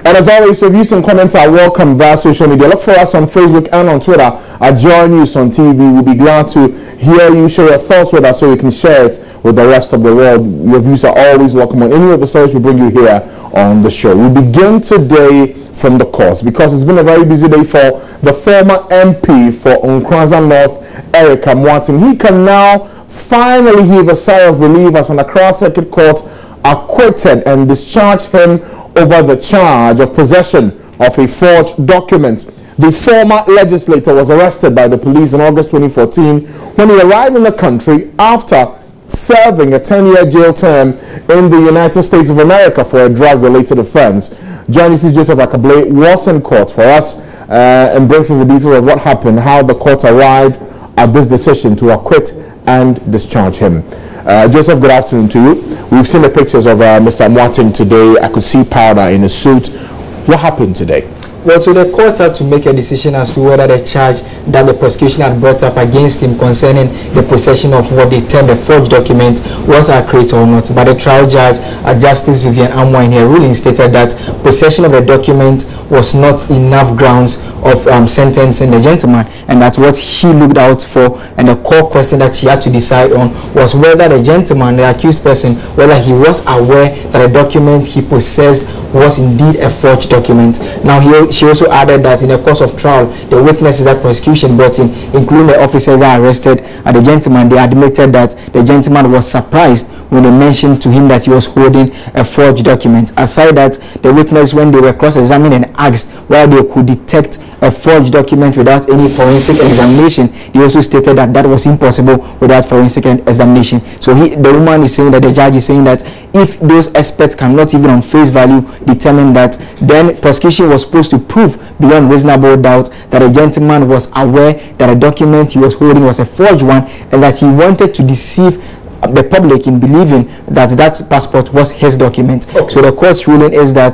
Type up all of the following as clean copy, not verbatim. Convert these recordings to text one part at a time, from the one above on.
And as always, your views and comments are welcome via social media. Look for us on Facebook and on Twitter at Joy News on TV. We'll be glad to hear you, share your thoughts with us so we can share it with the rest of the world. Your views are always welcome on any of the stories we bring you here on the show. We begin today from the courts because it's been a very busy day for the former MP for Nkoranza North, Amoateng. He can now finally heave a sigh of relief as an Accra Circuit Court acquitted and discharged him over the charge of possession of a forged document. The former legislator was arrested by the police in August 2014 when he arrived in the country after serving a 10-year jail term in the United States of America for a drug-related offense. Journalist Joseph Akable was in court for us and brings us the details of what happened, how the court arrived at this decision to acquit and discharge him. Joseph, good afternoon to you. We've seen the pictures of Mr. Amoateng today. I could see powder in a suit. What happened today? Well, so the court had to make a decision as to whether the charge that the prosecution had brought up against him concerning the possession of what they termed a forged document was accurate or not. But the trial judge, Justice Vivian Amwa, in her ruling stated that possession of a document was not enough grounds of sentencing the gentleman, and that's what she looked out for. And the core question that she had to decide on was whether the gentleman, the accused person, whether he was aware that the document he possessed was indeed a forged document. Now, she also added that in the course of trial, the witnesses that prosecution brought in, including the officers that arrested the gentleman, they admitted that the gentleman was surprised when they mentioned to him that he was holding a forged document. Aside that, the witnesses, when they were cross-examined and asked why they could detect a forged document without any forensic examination, they also stated that that was impossible without forensic examination. So the woman is saying that, the judge is saying that if those experts cannot even on face value determine that, then prosecution was supposed to prove beyond reasonable doubt that the gentleman was aware that the document he was holding was a forged one and that he wanted to deceive the public in believing that that passport was his document. Okay. So the court's ruling is that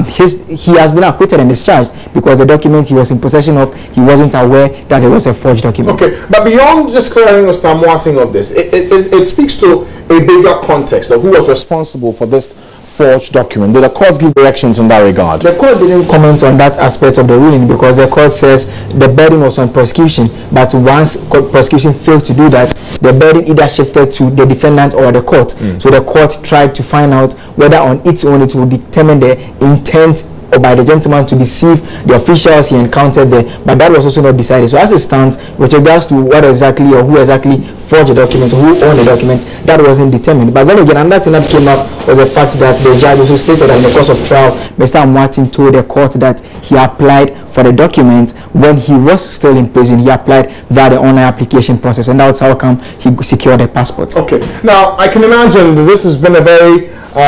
he has been acquitted and discharged because the document he was in possession of, he wasn't aware that it was a forged document. Okay, but beyond just clearing Mr. Amoateng of this, it speaks to a bigger context of who was responsible for this forged document. Did the court give directions in that regard? The court didn't comment on that aspect of the ruling because the court says the burden was on prosecution, but once prosecution failed to do that, the burden either shifted to the defendant or the court. So the court tried to find out whether on its own it would determine the intent or by the gentleman to deceive the officials he encountered there, but that was also not decided. So as it stands, with regards to what exactly or who exactly forged the document or who owned the document, that wasn't determined. But then again, another thing that came up was the fact that the judge also stated that in the course of trial, Mr. Amoateng told the court that he applied for the document when he was still in prison. He applied via the online application process, and that's how come he secured a passport. Okay, now I can imagine that this has been a very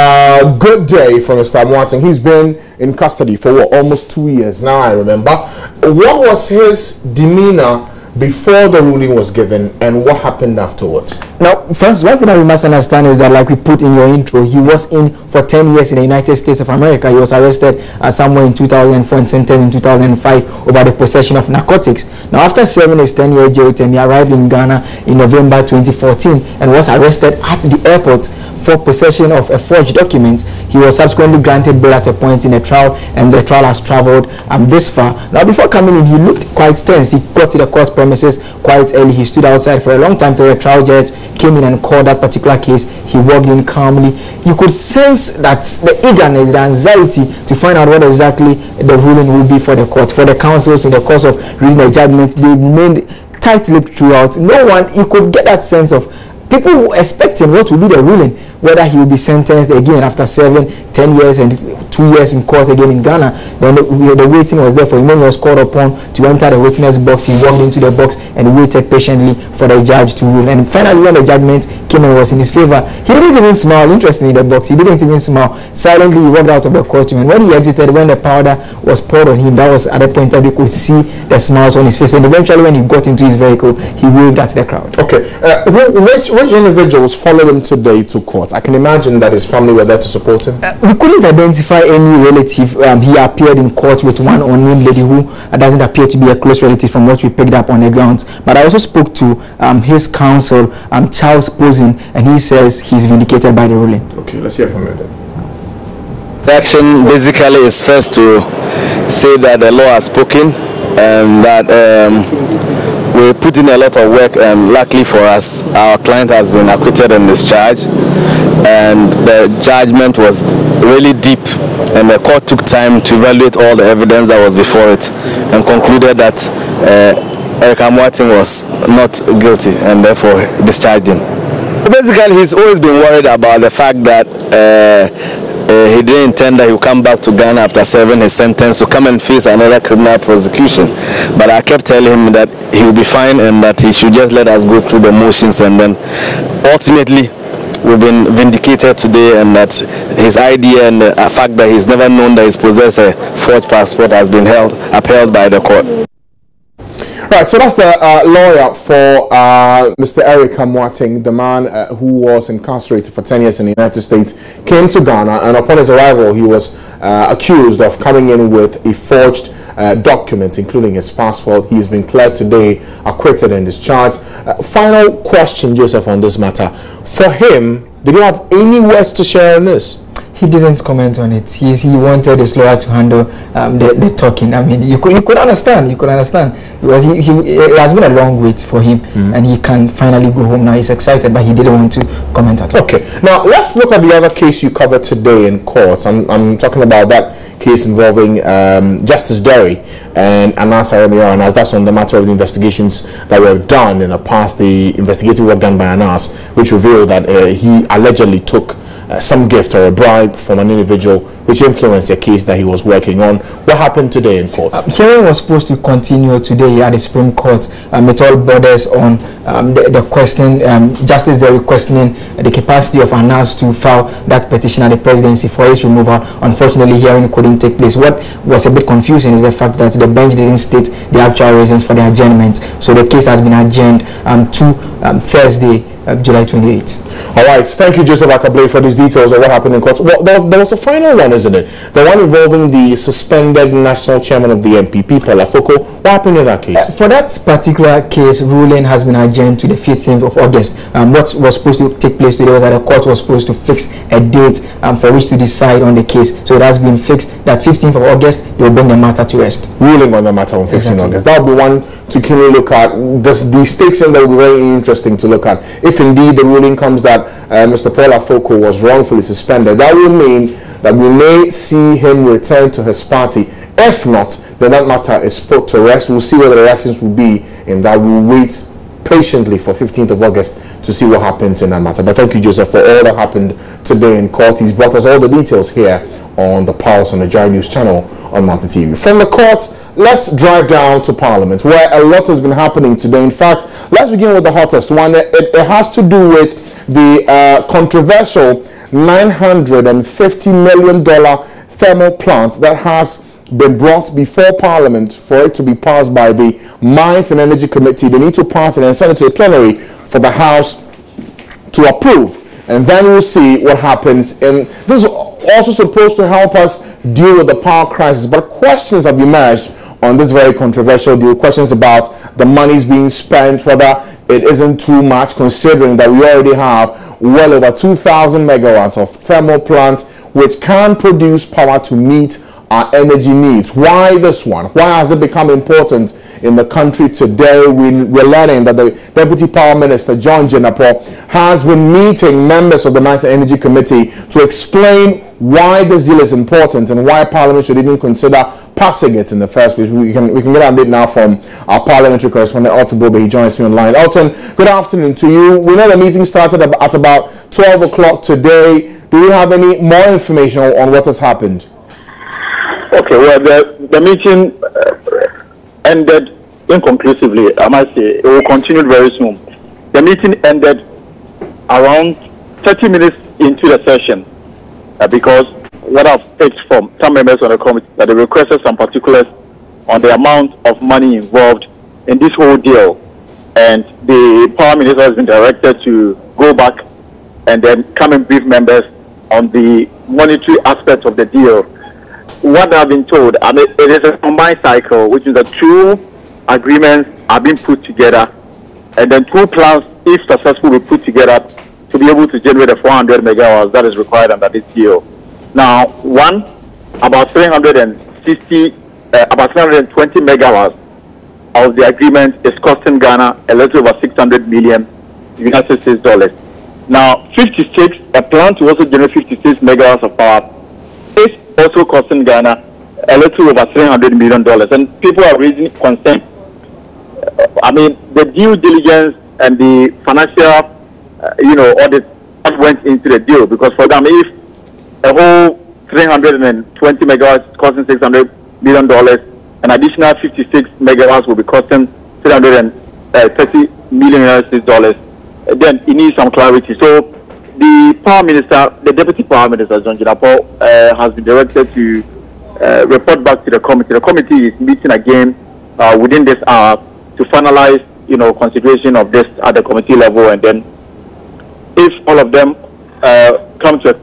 good day for Mr. Amoateng. He's been in custody for what, almost 2 years now, I remember. What was his demeanor before the ruling was given and what happened afterwards? Now, first, one thing that we must understand is that, like we put in your intro, he was in for 10 years in the United States of America. He was arrested somewhere in 2004 and sentenced in 2005 over the possession of narcotics. Now, after serving his 10-year jail term, he arrived in Ghana in November 2014 and was arrested at the airport for possession of a forged document. He was subsequently granted bail at a point in the trial, and the trial has traveled this far. Now, before coming in, he looked quite tense. He got to the court premises quite early. He stood outside for a long time till the trial judge came in and called that particular case. He walked in calmly. You could sense that the eagerness, the anxiety to find out what exactly the ruling will be for the court. For the counsels, in the course of reading the judgment, they remained tight-lipped throughout. No one, you could get that sense of people were expecting what will be the ruling, whether he will be sentenced again after serving 10 years and 2 years in court again in Ghana. Then the waiting was there for him. When he was called upon to enter the witness box, he walked into the box and waited patiently for the judge to rule. And finally, when the judgment came and was in his favor, he didn't even smile. Interestingly, in the box, he didn't even smile. Silently, he walked out of the courtroom. And when he exited, when the powder was poured on him, that was at the point that you could see the smiles on his face. And eventually, when he got into his vehicle, he waved at the crowd. Okay. Which individuals followed him today to court? I can imagine that his family were there to support him. We couldn't identify any relative. He appeared in court with one unnamed lady who doesn't appear to be a close relative from what we picked up on the grounds. But I also spoke to his counsel, Charles Posen, and he says he's vindicated by the ruling. Okay, let's hear from him then. The action basically is first to say that the law has spoken and that we put in a lot of work, and luckily for us, our client has been acquitted and discharged, and the judgment was really deep, and the court took time to evaluate all the evidence that was before it and concluded that Amoateng was not guilty and therefore discharged him. Basically, he's always been worried about the fact that he didn't intend that he would come back to Ghana after serving his sentence to come and face another criminal prosecution. But I kept telling him that he will be fine and that he should just let us go through the motions, and then ultimately we've been vindicated today, and that his idea and the fact that he's never known that he's possessed a forged passport has been upheld by the court. Right, so that's the lawyer for Mr. Eric Amoateng, the man who was incarcerated for 10 years in the United States, came to Ghana, and upon his arrival, he was accused of coming in with a forged document, including his passport. He's been cleared today, acquitted and discharged. Final question, Joseph, on this matter. For him, did you have any words to share on this? He didn't comment on it. He wanted his lawyer to handle the talking. I mean, you could understand. You could understand, because it has been a long wait for him, and he can finally go home now. He's excited, but he didn't want to comment at all. Okay, now let's look at the other case you covered today in court. I'm talking about that case involving Justice Derry and Anas Aremiran, as that's on the matter of the investigations that were done in the past, the investigative work done by Anas, which revealed that he allegedly took some gift or a bribe from an individual, which influenced the case that he was working on. What happened today in court? Hearing was supposed to continue today at the Supreme Court. It all borders on the question, Justice Derry questioning the capacity of Anas to file that petition at the presidency for his removal. Unfortunately, hearing couldn't take place. What was a bit confusing is the fact that the bench didn't state the actual reasons for the adjournment. So the case has been adjourned to Thursday, July 28th. All right, thank you, Joseph Akabley, for these details of what happened in court. Well, there was a final one, isn't it? The one involving the suspended national chairman of the NPP, Paul Afoko. What happened in that case? For that particular case, ruling has been adjourned to the 15th of August. What was supposed to take place today was that the court was supposed to fix a date for which to decide on the case. So it has been fixed that 15th of August, they will bring the matter to rest. Ruling on the matter on 15th August. That will be one to keenly look at. The stakes in there will be very interesting to look at. If indeed the ruling comes that Mr. Paul Afoko was wrongfully suspended, that will mean that we may see him return to his party. If not, then that matter is put to rest. We'll see what the reactions will be, and that we'll wait patiently for 15th of August to see what happens in that matter. But thank you, Joseph, for all that happened today in court. He's brought us all the details here on the Pulse on the Joy News channel on Multi TV. From the courts, let's drive down to Parliament, where a lot has been happening today. In fact, let's begin with the hottest one. It has to do with the controversial $950 million thermal plant that has been brought before Parliament for it to be passed by the Mines and Energy Committee. They need to pass it and send it to a plenary for the House to approve. And then we'll see what happens. And this is also supposed to help us deal with the power crisis. But questions have emerged on this very controversial deal. Questions about the monies being spent, whether it isn't too much, considering that we already have well over 2,000 megawatts of thermal plants which can produce power to meet our energy needs. Why this one? Why has it become important in the country today? We're learning that the Deputy Power Minister, John Jenapo, has been meeting members of the Mines and Energy Committee to explain why this deal is important and why Parliament should even consider passing it in the first place. We can get an update now from our parliamentary correspondent, Elton Bobe. He joins me online. Elton, good afternoon to you. We know the meeting started at about 12 o'clock today. Do you have any more information on what has happened? Okay, well, the meeting ended inconclusively, I must say. It will continue very soon. The meeting ended around 30 minutes into the session because what I've picked from some members on the committee that they requested some particulars on the amount of money involved in this whole deal. And the Power Minister has been directed to go back and then come and brief members on the monetary aspect of the deal. What I've been told, I mean, it is a combined cycle, which is that two agreements are being put together, and then two plans, if successful, will be put together to be able to generate the 400 megawatts that is required under this deal. Now, about 320 megawatts of the agreement is costing Ghana a little over $600 million. Now, a plan to also generate 56 megawatts of power is also costing Ghana a little over $300 million. And people are raising concern. I mean, the due diligence and the financial, audit that went into the deal, because for them, if a whole 320 megawatts costing $600 million, an additional 56 megawatts will be costing $330 million, then it needs some clarity. So the power minister, the deputy power minister, John Jinapo, has been directed to report back to the committee. The committee is meeting again within this hour to finalize, consideration of this at the committee level, and then if all of them come to a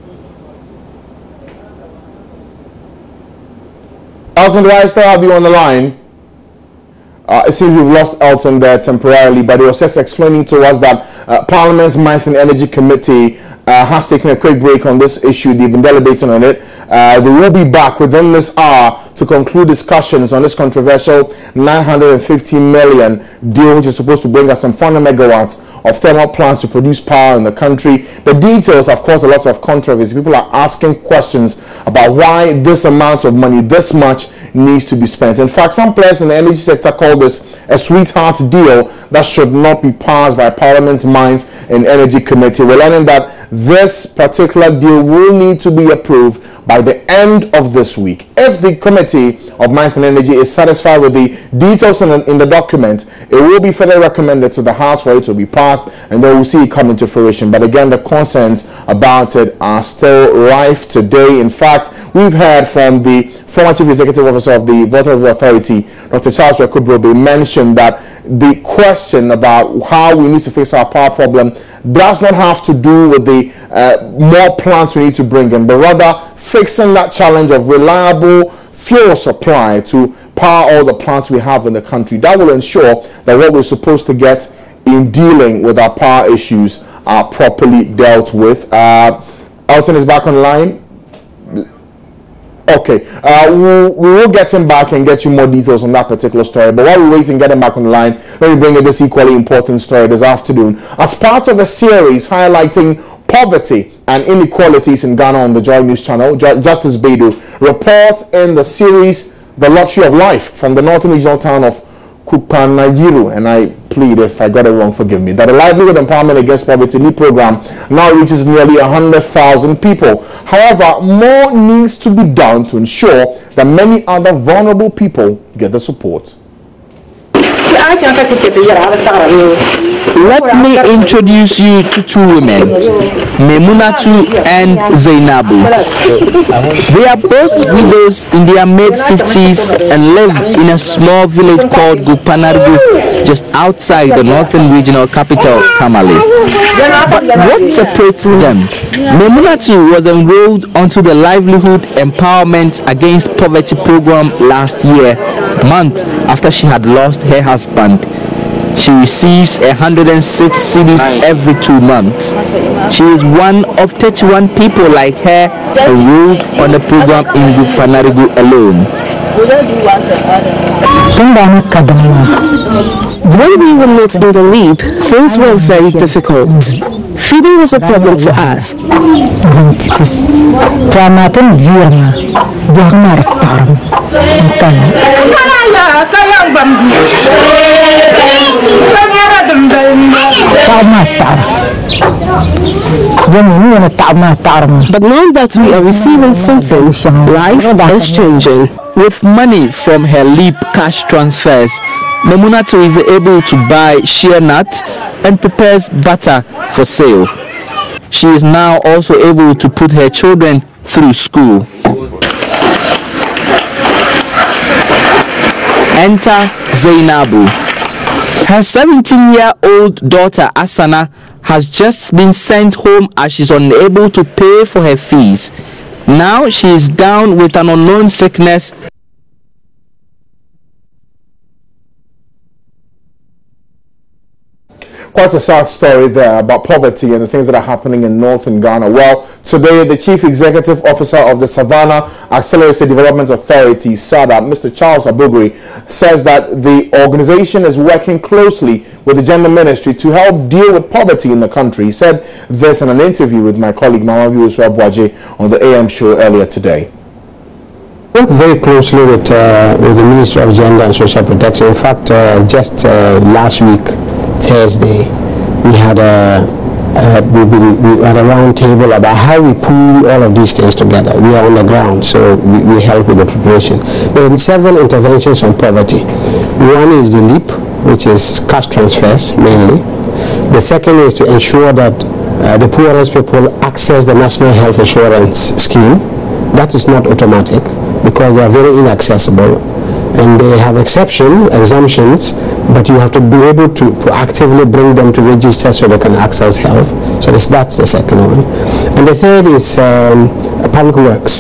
Elton, do I still have you on the line? It seems we've lost Elton there temporarily, but he was just explaining to us that Parliament's Mines and Energy Committee has taken a quick break on this issue. They've been deliberating on it. They will be back within this hour to conclude discussions on this controversial 950 million deal, which is supposed to bring us some 400 megawatts of thermal plants to produce power in the country. The details have caused a lot of controversy. People are asking questions about why this amount of money, this much, needs to be spent. In fact, some players in the energy sector call this a sweetheart deal that should not be passed by Parliament's Mines and Energy Committee. We're learning that this particular deal will need to be approved by the end of this week. If the Committee of Mines and Energy is satisfied with the details in the document, it will be further recommended to the House for it to be passed, and then we'll see it come into fruition. But again, the concerns about it are still rife today. In fact, we've heard from the former Chief Executive Officer of the Water Authority, Dr. Charles Rekubrobe, mentioned that the question about how we need to fix our power problem does not have to do with the more plants we need to bring in, but rather fixing that challenge of reliable fuel supply to power all the plants we have in the country. That will ensure that what we're supposed to get in dealing with our power issues are properly dealt with. Elton is back online. Okay, we will get him back and get you more details on that particular story. But while we wait and get him back online, let me bring you this equally important story this afternoon. As part of a series highlighting poverty and inequalities in Ghana on the Joy News channel, Justice Bedu reports in the series The Lottery of Life from the northern regional town of Kupanayiru, and I plead, if I got it wrong, forgive me, that a livelihood empowerment against poverty new program now reaches nearly 100,000 people. However, more needs to be done to ensure that many other vulnerable people get the support. Let me introduce you to two women, Memunatu and Zainabu. They are both widows in their mid-50s and live in a small village called Gupanargu, just outside the northern regional capital, Tamale. But what separates them? Memunatu was enrolled onto the Livelihood Empowerment Against Poverty program last year, month after she had lost her husband. She receives 106 cedis every 2 months. She is one of 31 people like her enrolled on the program in Gupanarigu alone. When we were not in the leap, things were very difficult. Feeding was a problem for us. But now that we are receiving something, life is changing. With money from her LEAP cash transfers, Memunatu is able to buy shea nuts and prepares butter for sale. She is now also able to put her children through school. Enter Zainabu. Her 17-year-old daughter Asana has just been sent home as she's unable to pay for her fees. Now she is down with an unknown sickness. Quite a sad story there about poverty and the things that are happening in northern Ghana. Well, today the Chief Executive Officer of the Savannah Accelerated Development Authority, SADA, Mr. Charles Abugri, says that the organization is working closely with the Gender Ministry to help deal with poverty in the country. He said this in an interview with my colleague Mamavi Oswabwaje on the AM show earlier today. Work very closely with the Ministry of Gender and Social Protection. In fact, just last week, Thursday, we had a round table about how we pull all of these things together. We are on the ground, so we help with the preparation. There are several interventions on poverty. One is the LEAP, which is cash transfers mainly. The second is to ensure that the poorest people access the National Health Insurance Scheme. That is not automatic because they are very inaccessible. And they have exemptions, but you have to be able to proactively bring them to register so they can access health. So that's the second one. And the third is public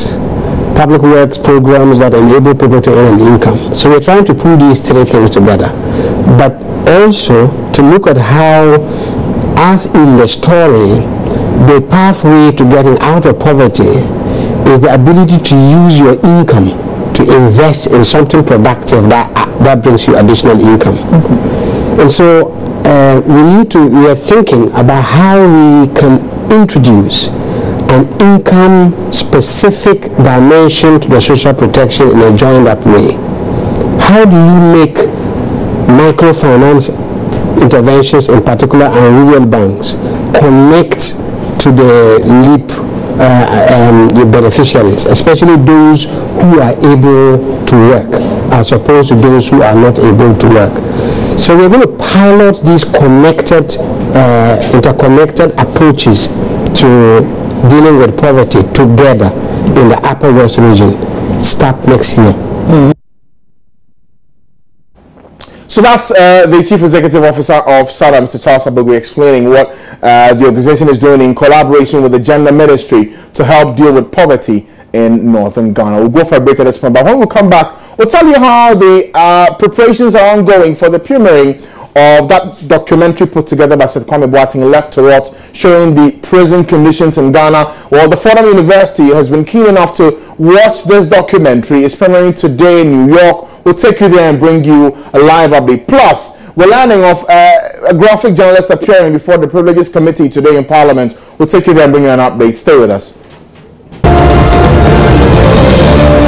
works programs that enable people to earn an income. So we're trying to pull these three things together, but also to look at how, as in the story, the pathway to getting out of poverty is the ability to use your income to invest in something productive that brings you additional income. And so we are thinking about how we can introduce an income specific dimension to the social protection in a joined up way. How do you make microfinance interventions in particular and rural banks connect to the LEAP the beneficiaries, especially those who are able to work as opposed to those who are not able to work. So we're going to pilot these interconnected approaches to dealing with poverty together in the Upper West region start next year. So that's the Chief Executive Officer of SADA, Mr. Charles Abugri, explaining what the organization is doing in collaboration with the Gender Ministry to help deal with poverty in northern Ghana. We'll go for a break at this point, but when we come back, we'll tell you how the preparations are ongoing for the premiering of that documentary put together by Sir Kwame Boateng, Left to Rot, showing the prison conditions in Ghana. Well, the Fordham University has been keen enough to watch this documentary. It's premiering today in New York. We'll take you there and bring you a live update. Plus, we're learning of a graphic journalist appearing before the Privileges Committee today in Parliament. We'll take you there and bring you an update. Stay with us.